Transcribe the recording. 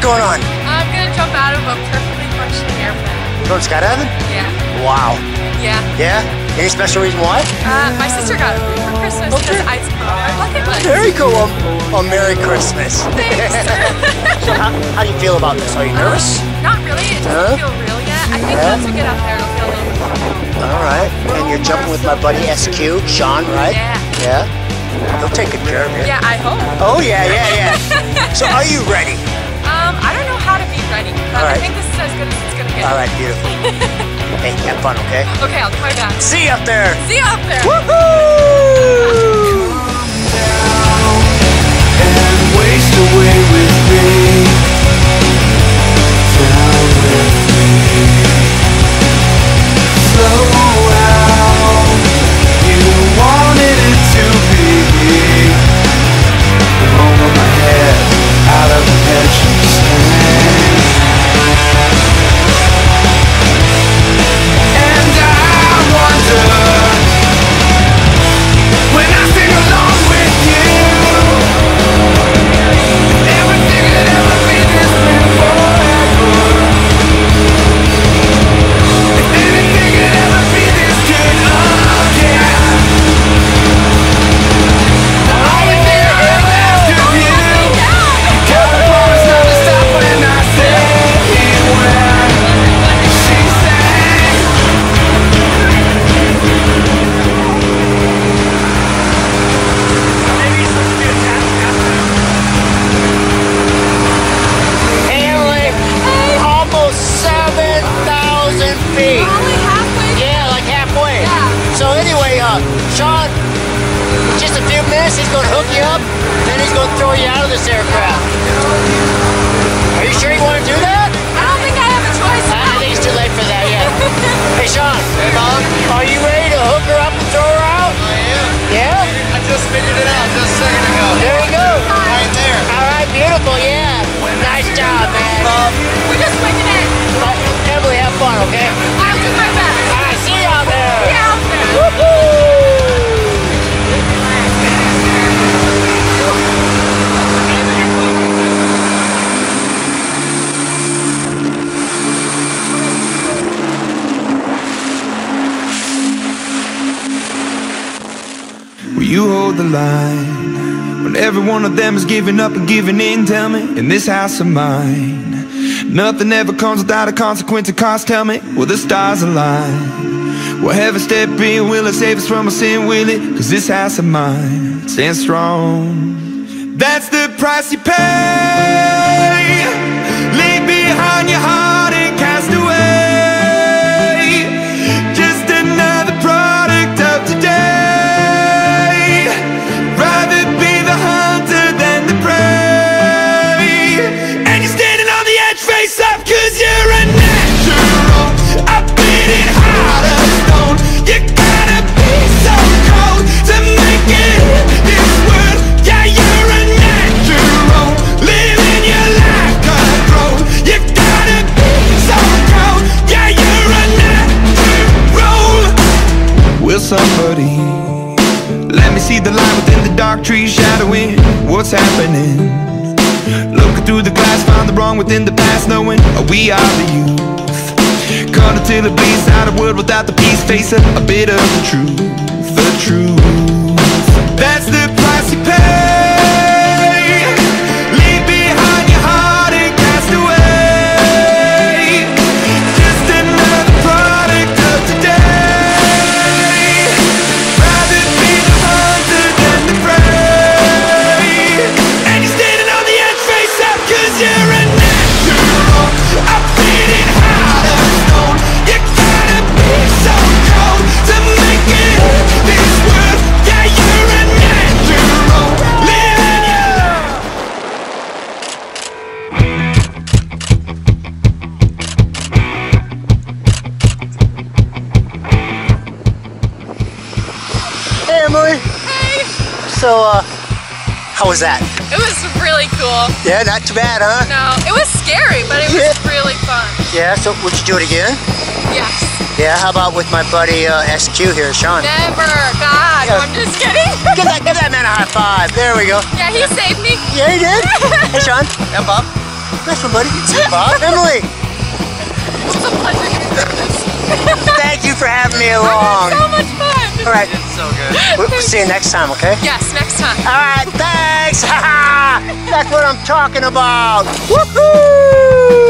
going on? I'm gonna jump out of a perfectly functioning airplane. Going skydiving? Yeah. Wow. Yeah. Yeah? Any special reason why? My sister got it for Christmas because I bucket list. Very cool. Well, Merry Christmas. Thanks. So how do you feel about this? Are you nervous? Not really. It doesn't feel real yet. I think once we get up there, it'll feel a little bit more. All right. And you're jumping with my buddy SQ, Sean, right? Yeah. Yeah? He'll take good care of you. Yeah, I hope. Oh, yeah. So are you ready? I don't know how to be ready, but I think this is as good as it's gonna get. All right, beautiful. Hey, have fun, okay? Okay, I'll do my best. See you up there. See you up there. Woohoo! And waste away with me. Down with me. Slow out. You wanted it to be. Over my head, out of the pension stand. And I wonder when I sing along with you, everything could ever be this way forever. If anything could ever be this good again. Only thing I ever ask of you, gotta promise not to stop when I say when she sang. Haley, almost 7,000 feet. Only halfway. Yeah, like halfway. Yeah. So anyway, Sean, just a few minutes, he's going to hook you up, then he's going to throw you out of this aircraft. Are you sure you want to do that? I don't think I have a choice. I think it's too late for that yet. Hey, Sean, are you ready to hook her up and throw her out? I am. Yeah? I just figured it out just a second ago. There you go. Right there. All right, beautiful, yeah. Nice job, man. We're just winging it. Emily, have fun, okay? I'll do my best. All right, see you out there. See you out there. Woohoo! Will you hold the line when every one of them is giving up and giving in? Tell me, in this house of mine, nothing ever comes without a consequence or cost. Tell me, will the stars align? Will heaven step in? Will it save us from our sin? Will it? Cause this house of mine stands strong. That's the price you pay. Leave behind your heart and cast away. Just another product of today. Rather be the hunter than the prey. And you're standing on the edge, face up, cause you're a natural. I've been in heart of stone. You gotta be so cold to make it in this world. Yeah, you're a natural. Living your life control. You gotta be so cold. Yeah, you're a natural. Will somebody let me see the light within the dark trees shadowing what's happening? Looking through the glass, find the wrong within the past, knowing we are the youth. Caught until it bleeds out a world without the peace, face a bit of the truth, the truth. That's the price you pay. Leave behind your heart and cast away. Just another product of today. Rather be the hunter than the prey. And you're standing on the edge, face up, cause you're a natural. I've been in heart of stone. You gotta be so cold to make it in this world. Yeah, you're a natural. Living your life. Hey, Emily. Hey. So, how was that? It was really cool. Yeah, not too bad, huh? No, it was scary, but it was really fun. Yeah, so would you do it again? Yes. Yeah, how about with my buddy SQ here, Sean? Never. God, Yeah. I'm just kidding. Give that man a high five. There we go. Yeah, he saved me. Yeah, he did. Hey, Sean. Yeah, Bob. Nice one, buddy. Bob? Emily, This is a pleasure getting to do this. thank you for having me I along. had so much fun. All right, It's so good. we'll see you next time, okay? Yes, next time. All right, thanks. That's what I'm talking about. Woohoo!